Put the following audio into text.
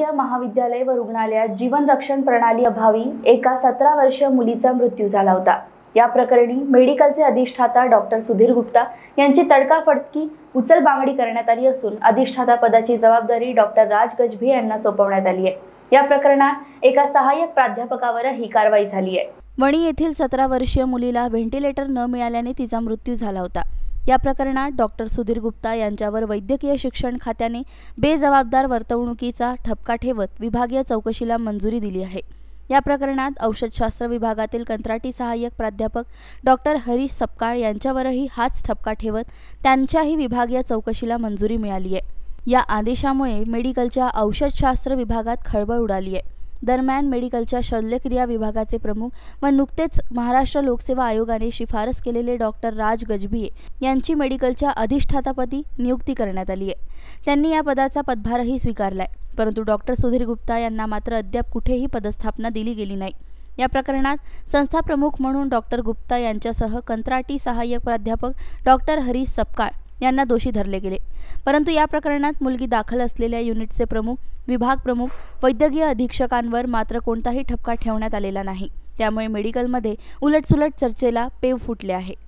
वैद्यकीय महाविद्यालय व रुग्णालयात जीवन रक्षण प्रणाली अभावी एका 17 वर्षीय मुलीचा मृत्यू झाला होता। या प्रकरणी मेडिकलचे अधिष्ठाता डॉक्टर सुधीर गुप्ता यांची तडकाफडकी उचलबांगडी करण्यात आली असून अधिष्ठाता पदाची जबाबदारी डॉक्टर राज गजभिये यांना सोपवण्यात आली आहे। या प्रकरणात एका सहाय्यक प्राध्यापकावरही कारवाई झाली आहे। वणी येथील 17 वर्षीय मुलीला व्हेंटिलेटर न मिळाल्याने तिचा मृत्यू झाला होता। या प्रकरणात डॉक्टर सुधीर गुप्ता यांच्यावर वैद्यकीय शिक्षण खात्याने बेजबाबदार वर्तवणुकीचा ठपका ठेवत विभागीय चौकशीला मंजुरी दिली आहे। या प्रकरणात औषधशास्त्र विभागातील कंत्राटी सहाय्यक प्राध्यापक डॉक्टर हरीश सपकाळ यांच्यावरही हाच ठपका ठेवत त्यांच्याही विभागीय चौकशीला मंजुरी मिळाली आहे। या आदेशामुळे मेडिकलच्या औषधशास्त्र विभागात खळबळ उडाली आहे। दरम्यान मेडिकलच्या शल्यक्रिया विभागाचे प्रमुख व नुकतेच महाराष्ट्र लोकसेवा आयोगाने शिफारस केलेले डॉक्टर राज गजभिये यांची मेडिकलच्या अधिष्ठातापदी नियुक्ती करण्यात आली आहे। त्यांनी या पदाचा पदभारही स्वीकारलाय, परंतु डॉक्टर सुधीर गुप्ता यांना मात्र अद्याप कुठेही पदस्थापना दिली गेली नाही। या प्रकरणात संस्था प्रमुख म्हणून डॉक्टर गुप्ता यांच्यासह कंत्राटी सहाय्यक प्राध्यापक डॉक्टर हरीश सपकाळ यांना दोषी धरले गेले, परंतु या प्रकरणात मुलगी दाखल असलेल्या युनिटचे प्रमुख, विभाग प्रमुख, वैद्यकीय अधीक्षकांवर मात्र कोणताही ठपका ठेवण्यात आलेला नाही। त्यामुळे मेडिकलमध्ये उलटसुलट चर्चेला पेव फुटले आहे।